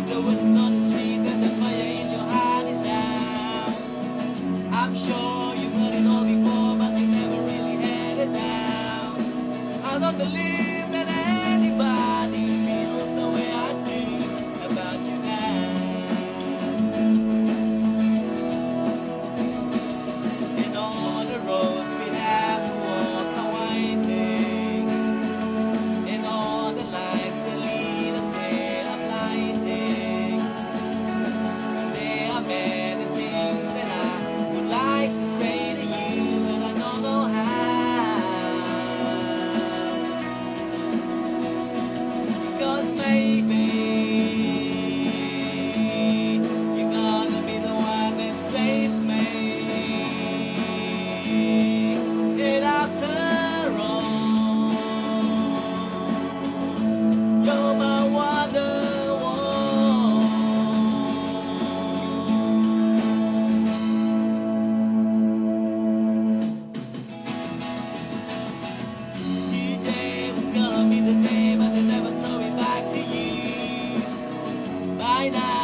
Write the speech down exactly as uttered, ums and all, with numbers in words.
the wind is on the street and the fire in your heart is out. I'm sure you've heard it all before, but you never really had it down. I don't believe that anybody feels the way I do about you now. And on the roads we have to walk are winding, and all the lights that lead us they are blinding. There are many things that I would like to say to you, but I don't know how. Cause maybe you're gonna be the one that saves me. And after all, you're my Wonderwall. Today was gonna be the day, but they never told me back to you. By now